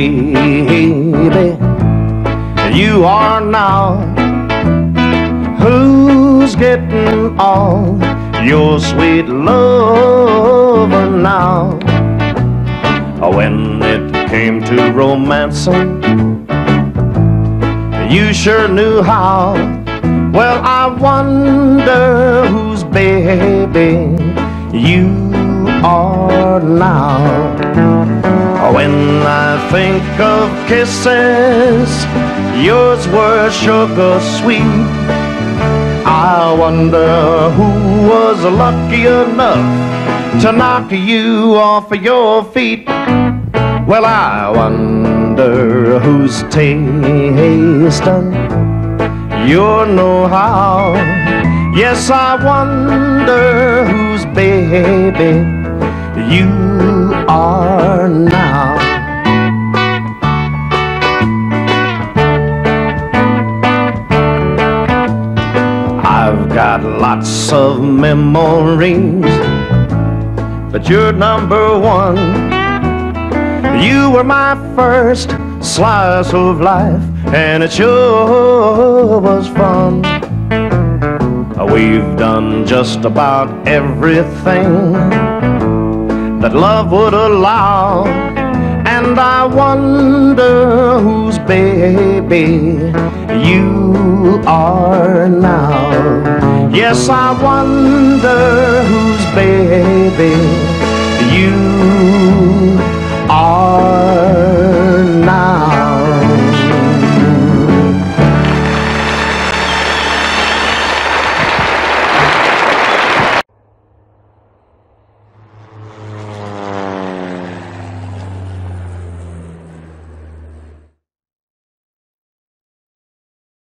baby you are now. Who's getting all your sweet loving now? When it came to romancing, you sure knew how. Well, I wonder whose baby you are now. When I think of kisses, yours were sugar sweet. I wonder who was lucky enough to knock you off of your feet. Well, I wonder who's tasting your know-how. Yes, I wonder whose baby you are now. I've got lots of memories, but you're number one. You were my first slice of life, and it sure was fun. We've done just about everything that love would allow, and I wonder whose baby you are now. Yes, I wonder whose baby you are